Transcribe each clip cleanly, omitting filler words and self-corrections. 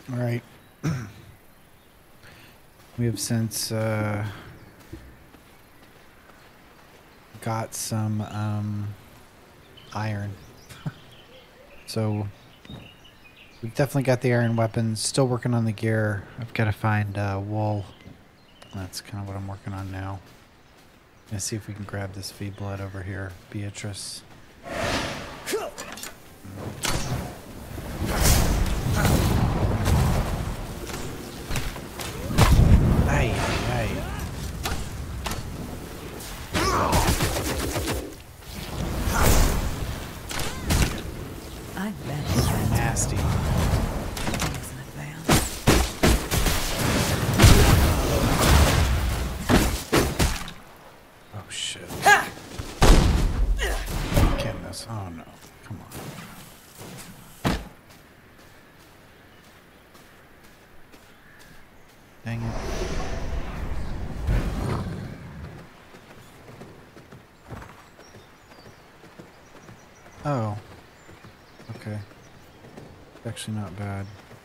All right. We have since got some iron. So we've definitely got the iron weapons. Still working on the gear. I've got to find wool. That's kind of what I'm working on now. Let's see if we can grab this feed blood over here, Beatrice. Ay, ay. I bet Those are nasty. things I found. Oh shit. Can't miss. Oh no. Come on. Dang it. Oh. Okay. Actually not bad.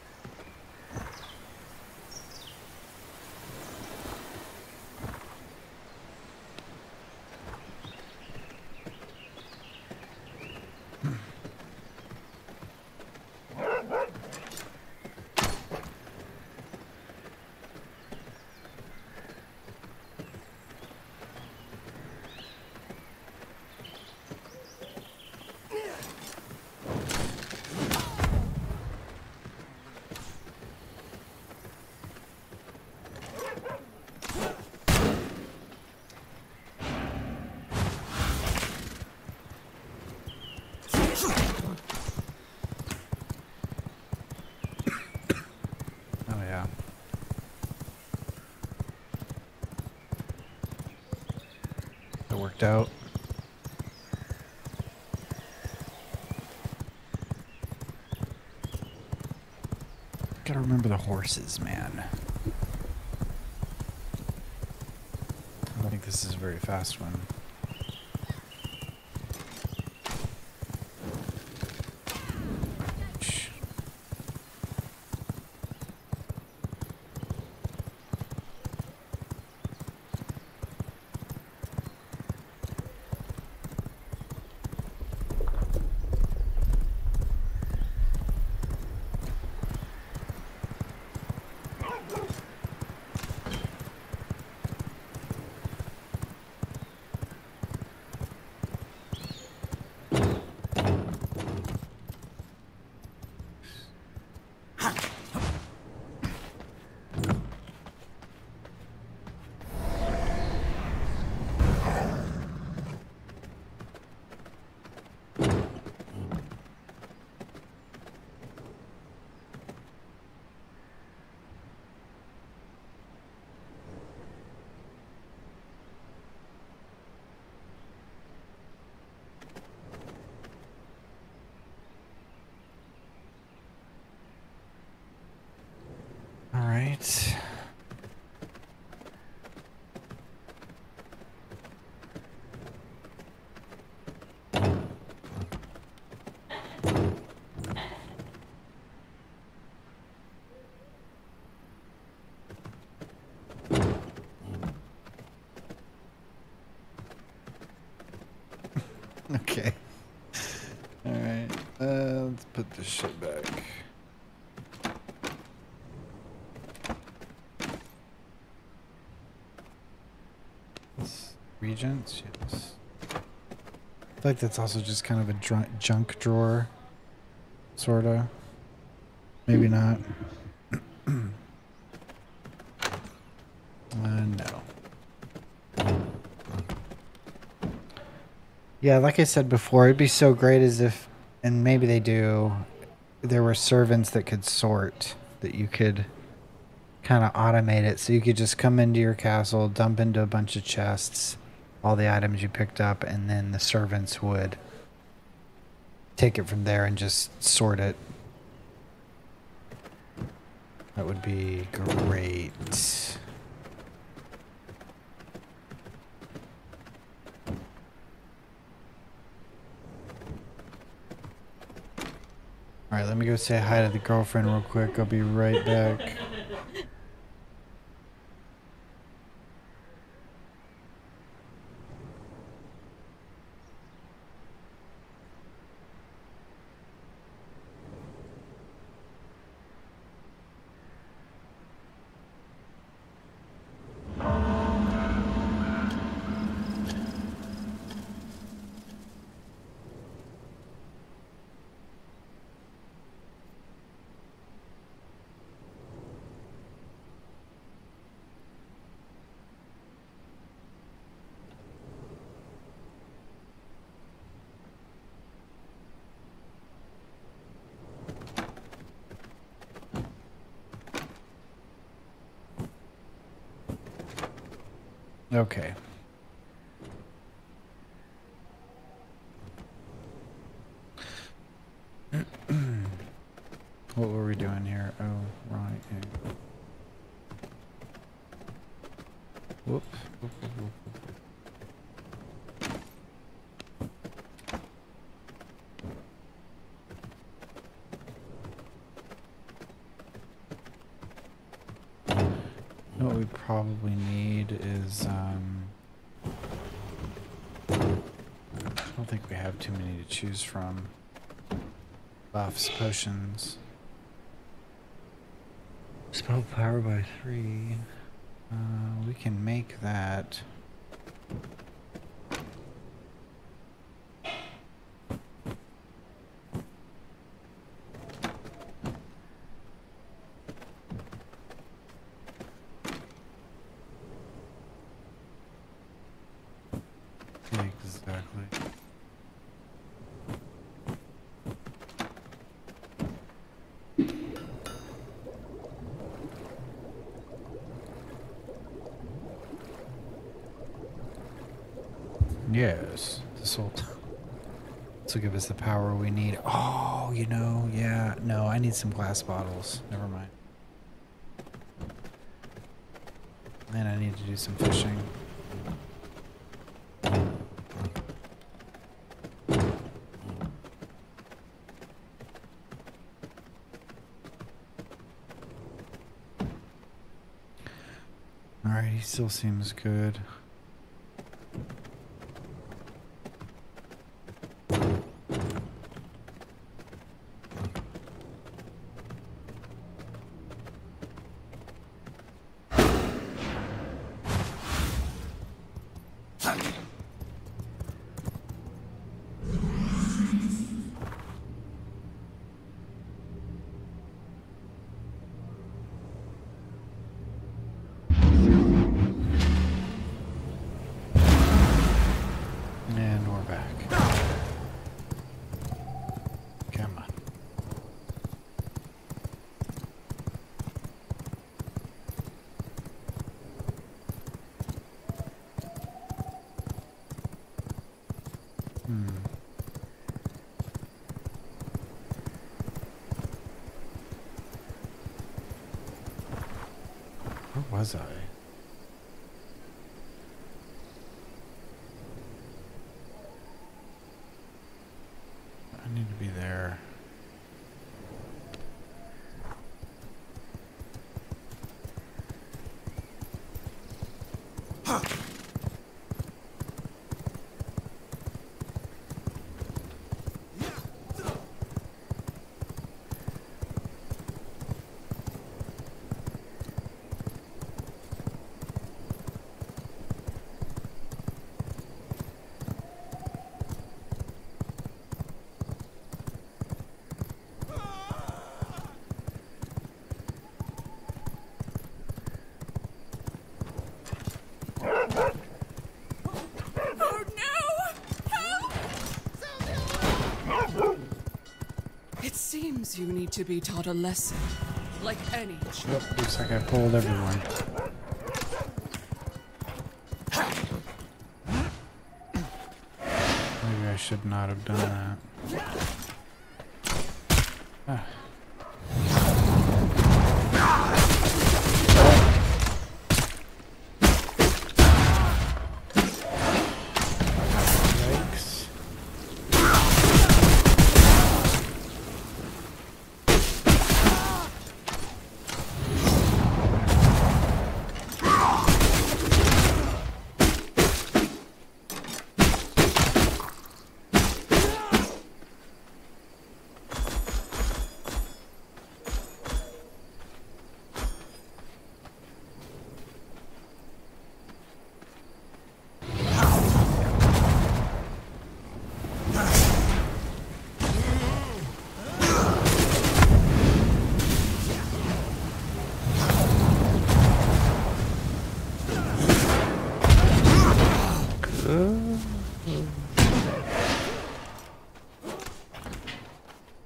Oh yeah. That worked out. Gotta remember the horses, man. I don't think this is a very fast one. Shh. All right. Okay. All right. Let's put this shit back. Regents, yes. I feel like that's also just kind of a junk drawer, sorta. Maybe not. No. Yeah, like I said before, it'd be so great as if, and maybe they do, there were servants that could sort, that you could kind of automate it. So you could just come into your castle, dump into a bunch of chests, all the items you picked up, and then the servants would take it from there and just sort it. That would be great. Alright, let me go say hi to the girlfriend real quick. I'll be right back. Okay. What were we doing here? Oh, right. Whoop. Whoop, whoop, whoop, whoop. What we probably need is, I don't think we have too many to choose from. Buffs, potions. Spell power by 3. We can make that. Exactly. Yes, this will give us the power we need. Oh, you know, yeah. No, I need some glass bottles. Never mind. And I need to do some fishing. Alright, he still seems good. And we're back. Come on. Where was I? I need to be there. You need to be taught a lesson, like any child. Yep, looks like I pulled everyone. Maybe I should not have done that. Ah. Yikes.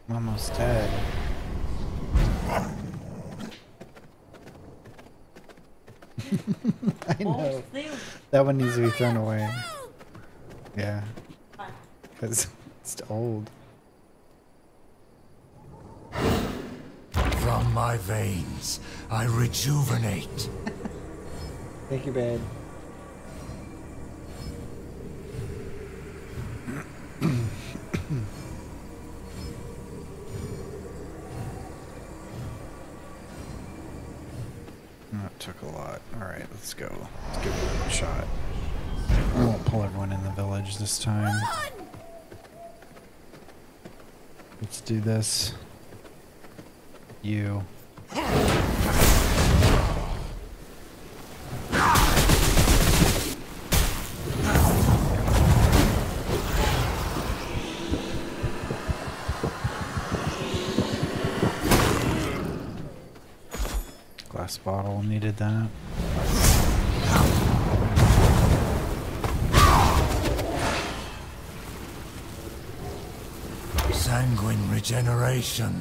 I'm almost dead. I know. That one needs to be thrown away. Yeah. Because it's old. From my veins, I rejuvenate. Thank you, babe. That took a lot. Alright, let's go. Let's give it a shot. I won't pull everyone in the village this time. Let's do this. You. Glass bottle needed that. Sanguine regeneration.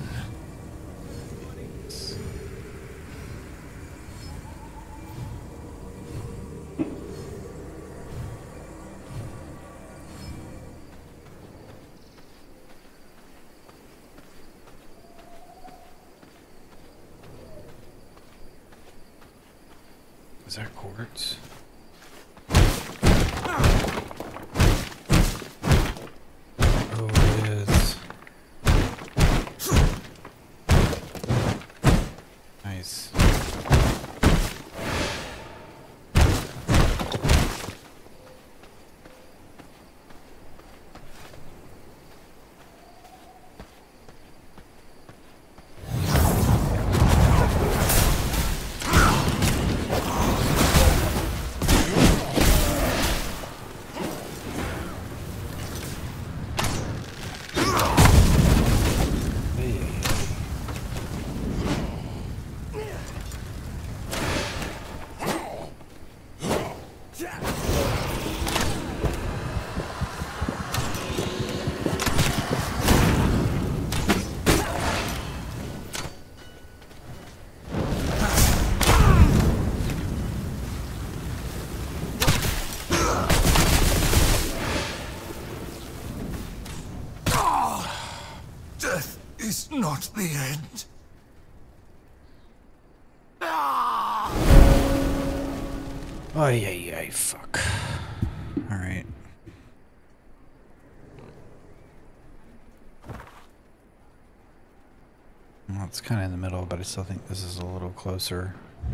Is that quartz? Oh, it is. Nice. Death is not the end. Oh, yeah, fuck. Alright. Well, it's kind of in the middle, but I still think this is a little closer.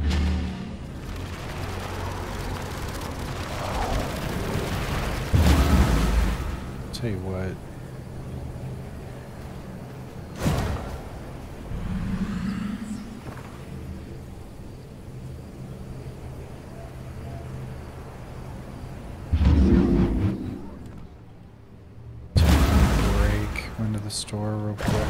Tell you what. Break. Went to the store real quick.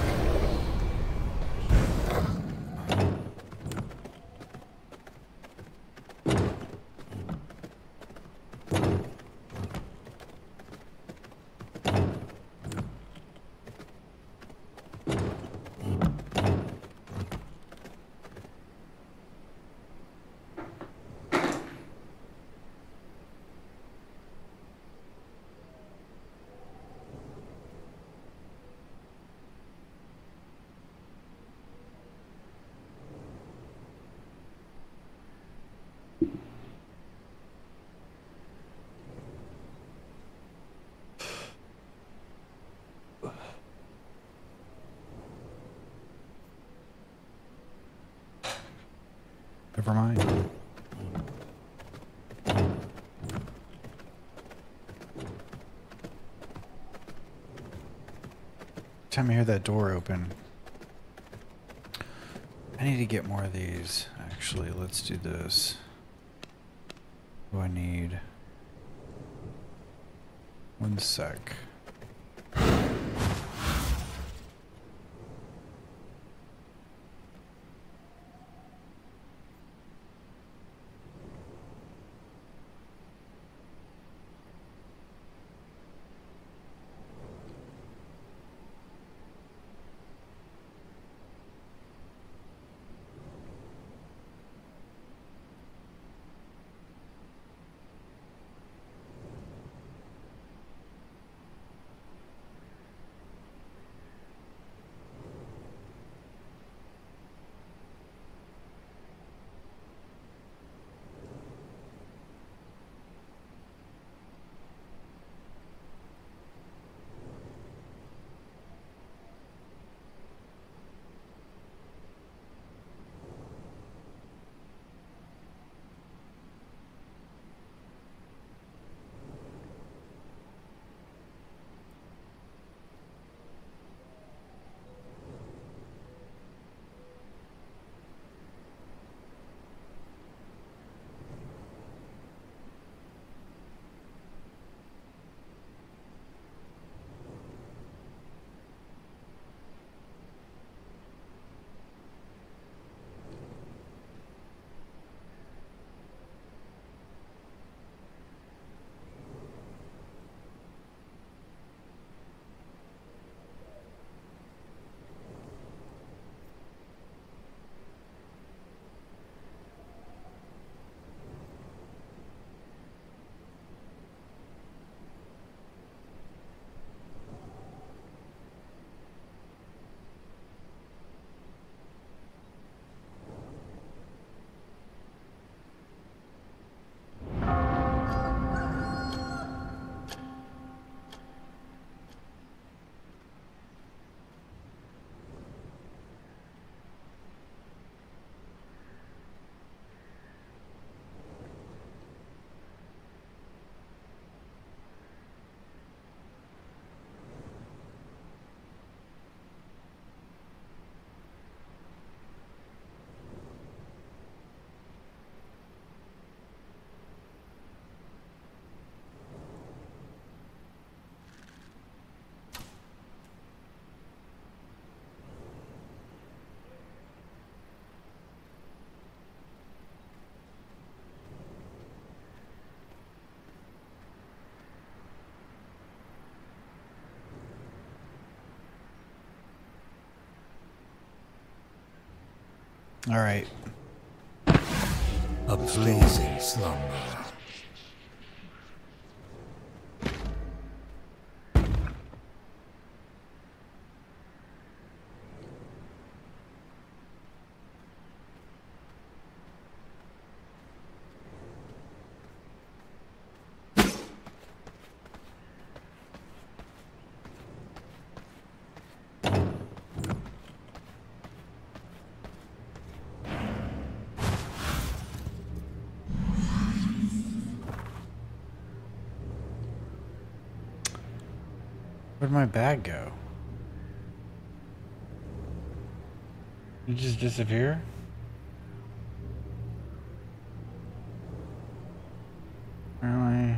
Never mind. Time I hear that door open. I need to get more of these. Actually, let's do this. What do I need? 1 sec. All right. A pleasing slumber. Where'd my bag go? Did it just disappear? Really?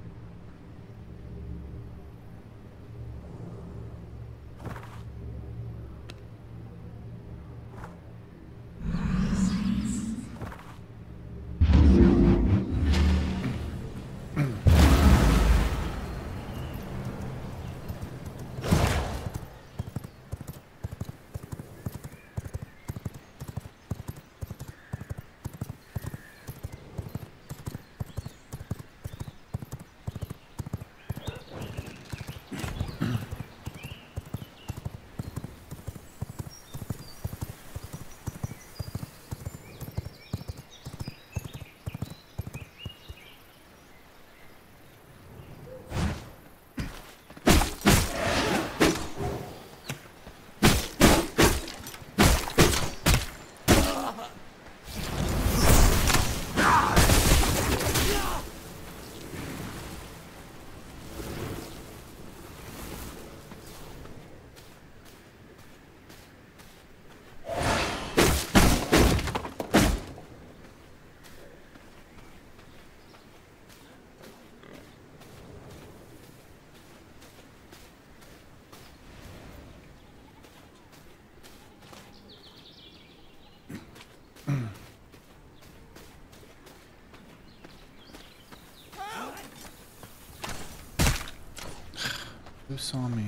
Who saw me?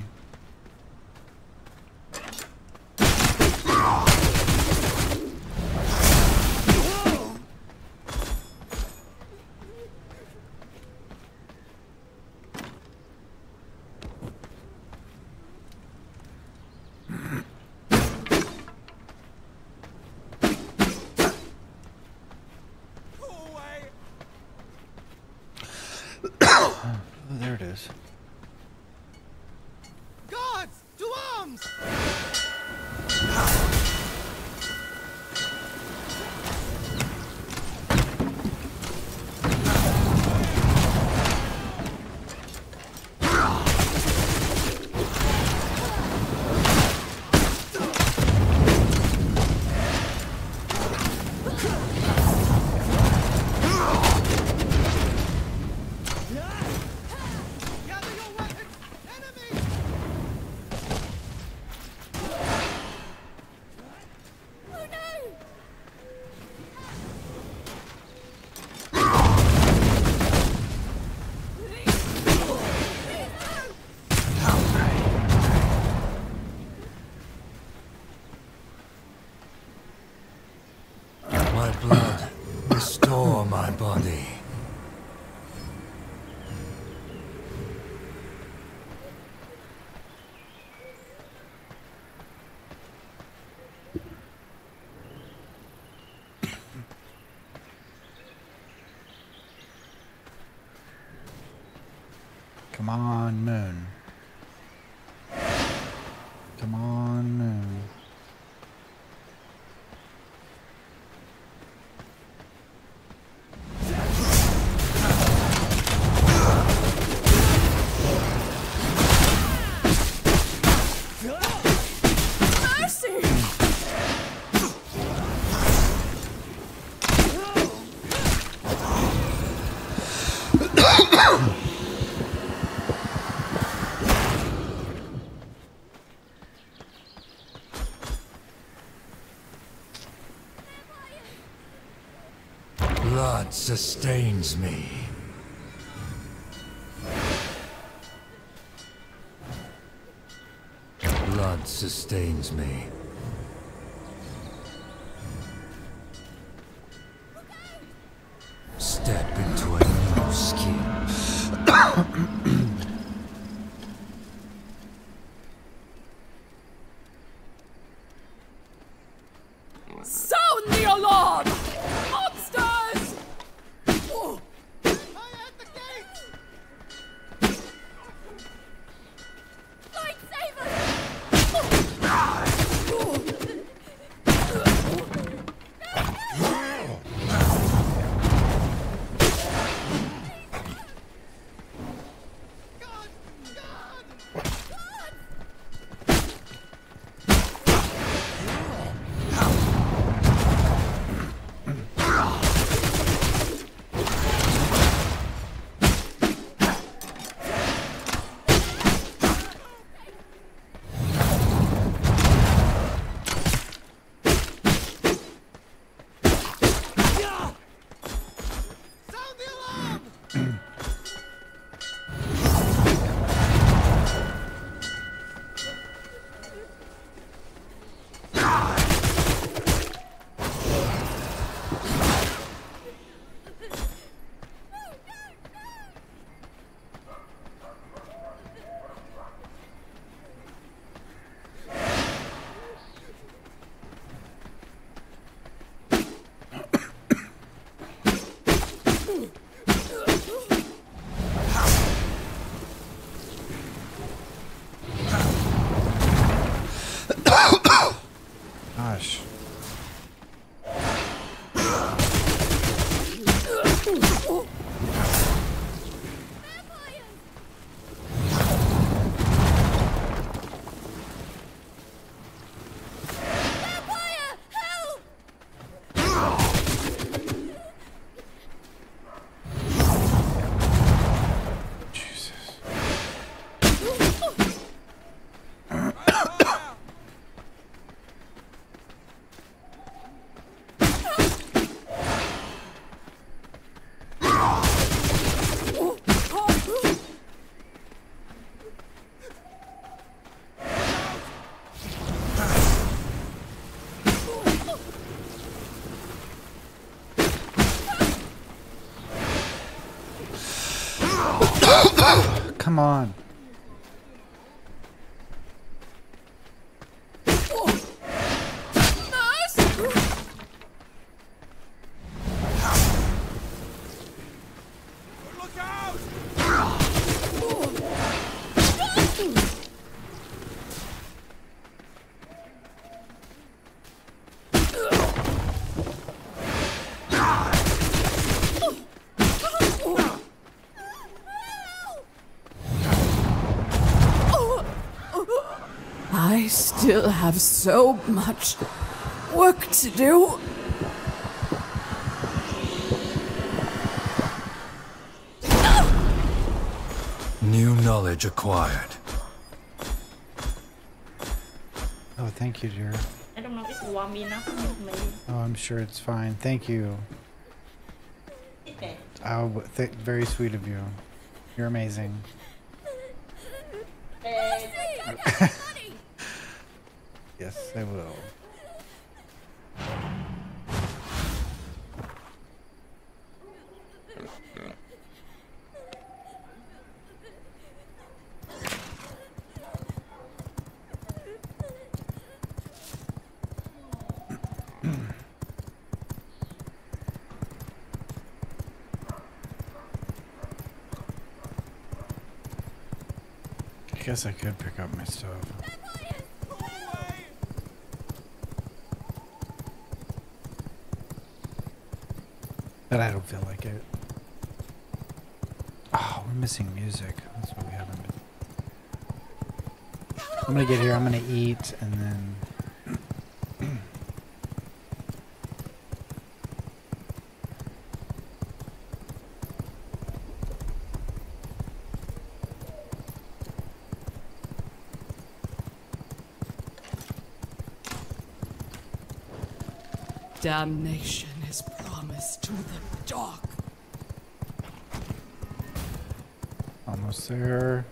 Oh, there it is. Guards, to arms! Gather your weapons! Enemy! My blood, restore my body. Come on, moon. Come on, moon. Blood sustains me. Blood sustains me. Sound the alarm! Monsters! Oh, Fire at the gates! God! God! Sound the alarm! Gosh. Jesus. Come on. Look out! I still have so much work to do. New knowledge acquired. Oh, thank you, dear. I don't know if warm enough for me. Oh, I'm sure it's fine. Thank you. Okay. Oh, very sweet of you. You're amazing. Yes, I will. I guess I could pick up my stuff. But I don't feel like it. Oh, we're missing music. That's what we haven't been. I'm gonna get here, I'm gonna eat, and then... Damnation is promised to the dark. Almost there.